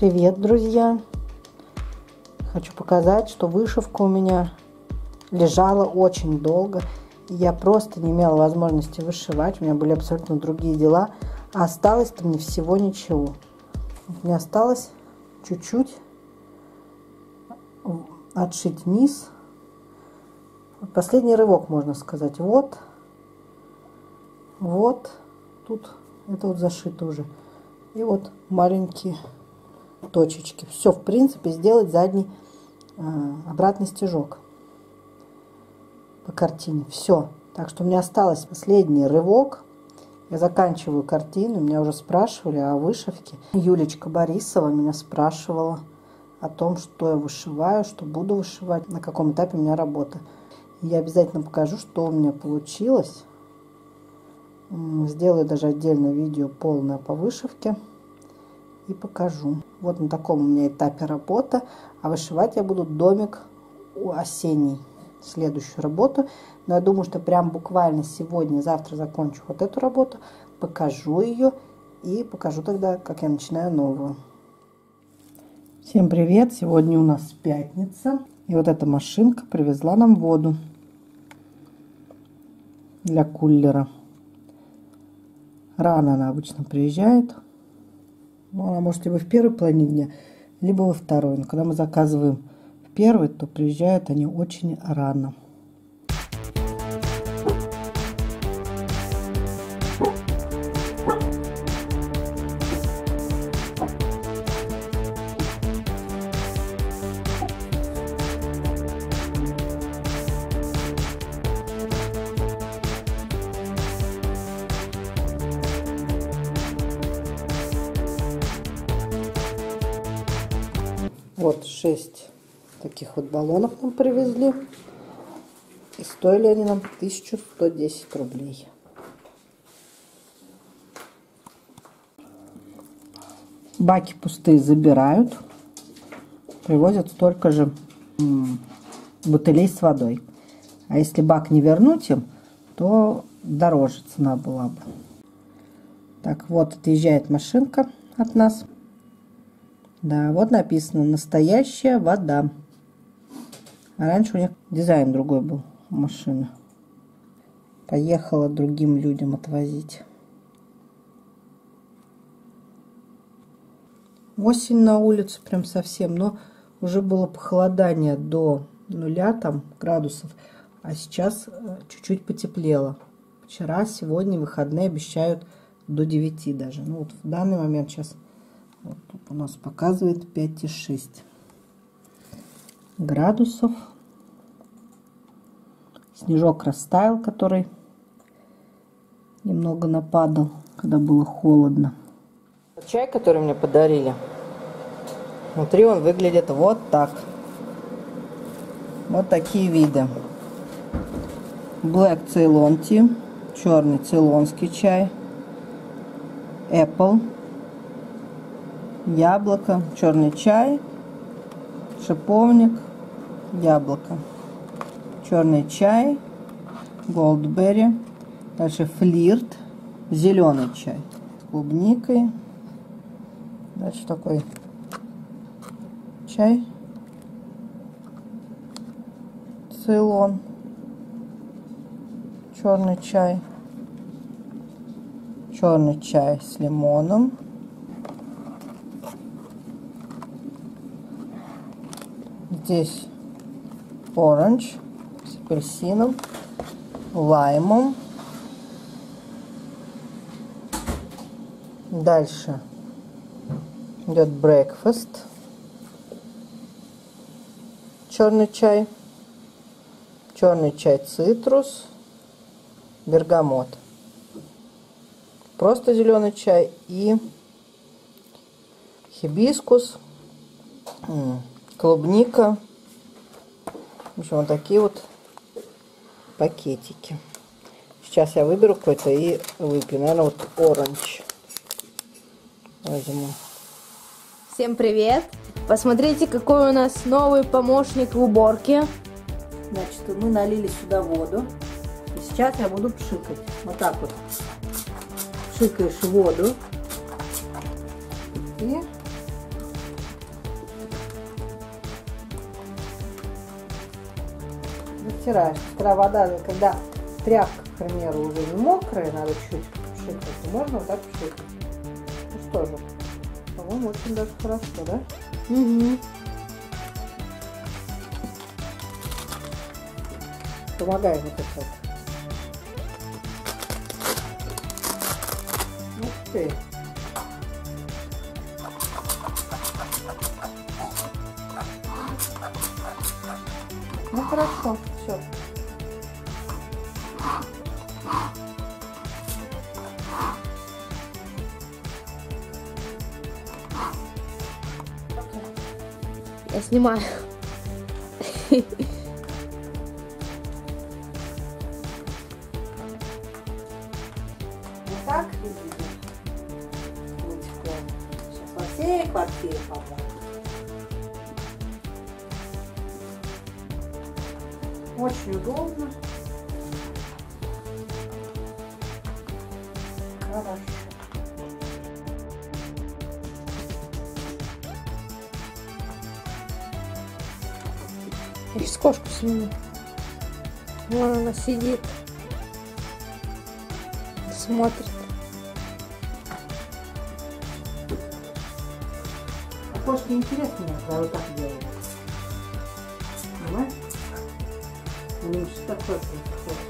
Привет, друзья! Хочу показать, что вышивка у меня лежала очень долго. И я просто не имела возможности вышивать. У меня были абсолютно другие дела. А осталось-то мне всего ничего. Мне осталось чуть-чуть отшить низ. Последний рывок, можно сказать. Вот. Тут это вот зашито уже. И вот маленькие точечки. Все, в принципе, сделать задний обратный стежок по картине. Все. Так что у меня осталось последний рывок. Я заканчиваю картину. Меня уже спрашивали о вышивке. Юлечка Борисова меня спрашивала о том, что я вышиваю, что буду вышивать, на каком этапе у меня работа. Я обязательно покажу, что у меня получилось. Сделаю даже отдельное видео полное по вышивке и покажу. Вот на таком у меня этапе работа. А вышивать я буду домик осенний, следующую работу. Но я думаю, что прям буквально сегодня-завтра закончу вот эту работу, покажу ее и покажу тогда, как я начинаю новую. Всем привет! Сегодня у нас пятница. И вот эта машинка привезла нам воду для кулера. Рано она обычно приезжает. Ну, она может либо в первой половине дня, либо во второй. Но когда мы заказываем в первой, то приезжают они очень рано. Вот 6 таких вот баллонов нам привезли. И стоили они нам 1110 рублей. Баки пустые забирают. Привозят столько же бутылей с водой. А если бак не вернуть им, то дороже цена была бы. Так, вот отъезжает машинка от нас. Да, вот написано «Настоящая вода». А раньше у них дизайн другой был у машины. Поехала другим людям отвозить. Осень на улице прям совсем, но уже было похолодание до 0 там градусов, а сейчас чуть-чуть потеплело. Вчера, сегодня выходные обещают до 9 даже. Ну вот в данный момент сейчас... Вот тут у нас показывает 5,6 градусов. Снежок растаял, который немного нападал, когда было холодно. Чай, который мне подарили, внутри он выглядит вот так. Вот такие виды. Black Ceylon Tea, черный цейлонский чай, Apple, яблоко, черный чай, шиповник, яблоко, черный чай, голдберри, дальше флирт, зеленый чай с клубникой, дальше такой чай, цейлон, черный чай с лимоном, здесь оранж с апельсином, лаймом. Дальше идет breakfast, черный чай цитрус, бергамот. Просто зеленый чай и хибискус, клубника. В общем, вот такие вот пакетики. Сейчас я выберу какой-то и выпью. Наверное, вот оранж возьму. Всем привет! Посмотрите, какой у нас новый помощник в уборке. Значит, мы налили сюда воду. И сейчас я буду пшикать. Вот так вот. Пшикаешь воду. И протираешь. Когда вода, когда тряпка, к примеру, уже не мокрая, надо чуть пшикать, можно вот так пшикать. Ну что же, по-моему, очень даже хорошо, да? Угу. Помогай вот это. Ух ты. Ну хорошо, все. Я снимаю. Вот так выглядит. Сейчас во всей квартире помою. Очень удобно. Хорошо. Я сейчас кошку сниму. Вон она сидит. Смотрит. А кошки интересные, когда вот так делают. Понимаешь? Ну, что такое происходит?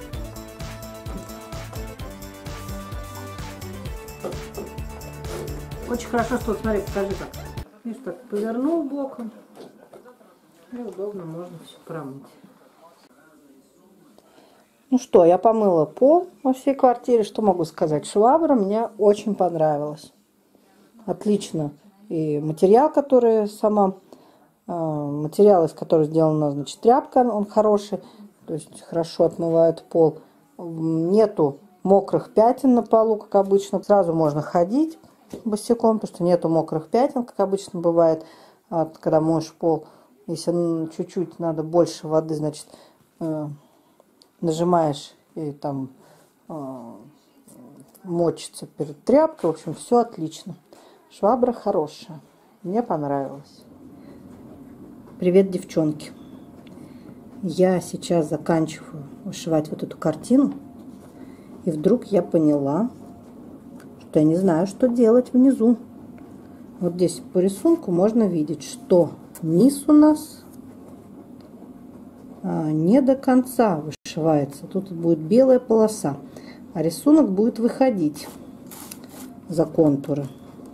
Очень хорошо, что вот смотри, покажи как. Видишь, так повернул боком. И удобно, можно все промыть. Ну что, я помыла пол во всей квартире. Что могу сказать? Швабра мне очень понравилась. Отлично. И материал, который материал, из которого сделана, значит, тряпка, он хороший. То есть хорошо отмывает пол. Нету мокрых пятен на полу, как обычно. Сразу можно ходить босиком, потому что нету мокрых пятен, как обычно бывает, когда моешь пол. Если чуть-чуть надо больше воды, значит, нажимаешь и там мочится перед тряпкой. В общем, все отлично. Швабра хорошая. Мне понравилось. Привет, девчонки. Я сейчас заканчиваю вышивать вот эту картину. И вдруг я поняла, что я не знаю, что делать внизу. Вот здесь по рисунку можно видеть, что низ у нас не до конца вышивается. Тут будет белая полоса, а рисунок будет выходить за контуры.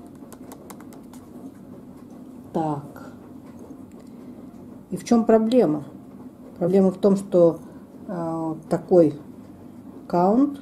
Так. И в чем проблема? Проблема в том, что такой каунт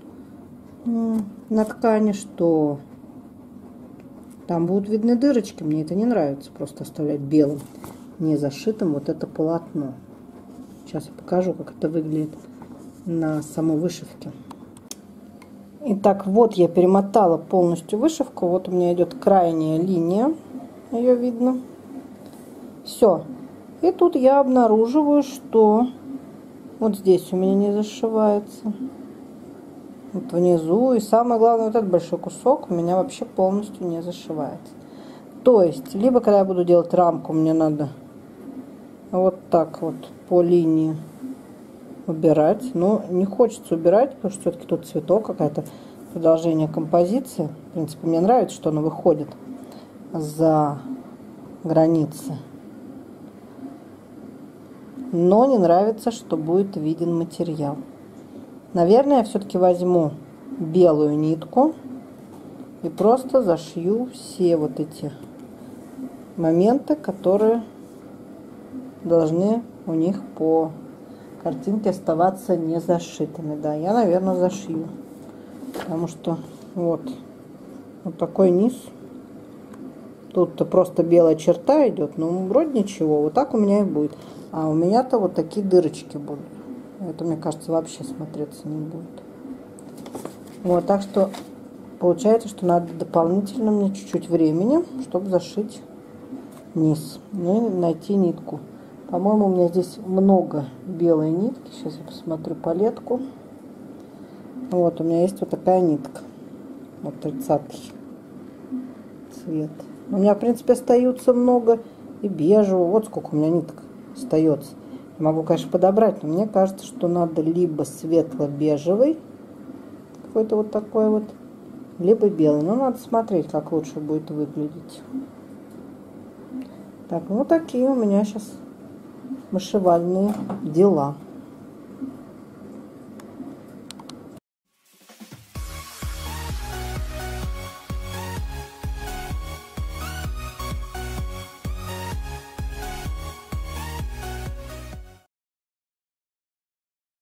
на ткани, что там будут видны дырочки. Мне это не нравится, просто оставлять белым, не зашитым вот это полотно. Сейчас я покажу, как это выглядит на самой вышивке. Итак, вот я перемотала полностью вышивку. Вот у меня идет крайняя линия, ее видно. Все. И тут я обнаруживаю, что вот здесь у меня не зашивается. Вот внизу. И самое главное, вот этот большой кусок у меня вообще полностью не зашивается. То есть, либо когда я буду делать рамку, мне надо вот так вот по линии убирать. Но не хочется убирать, потому что все-таки тут цветок, какая-то продолжение композиции. В принципе, мне нравится, что оно выходит за границы. Но не нравится, что будет виден материал. Наверное, я все-таки возьму белую нитку и просто зашью все вот эти моменты, которые должны у них по картинке оставаться не зашитыми. Да, я, наверное, зашью. Потому что вот такой низ. Тут-то просто белая черта идет, но вроде ничего. Вот так у меня и будет. А у меня-то вот такие дырочки будут. Это, мне кажется, вообще смотреться не будет. Вот, так что получается, что надо дополнительно мне чуть-чуть времени, чтобы зашить низ. Ну и найти нитку. По-моему, у меня здесь много белой нитки. Сейчас я посмотрю палетку. Вот, у меня есть вот такая нитка. Вот 30-й цвет. У меня, в принципе, остаются много и бежевого. Вот сколько у меня ниток остается. Могу, конечно, подобрать, но мне кажется, что надо либо светло-бежевый, какой-то вот такой вот, либо белый. Но надо смотреть, как лучше будет выглядеть. Так, ну такие у меня сейчас вышивальные дела.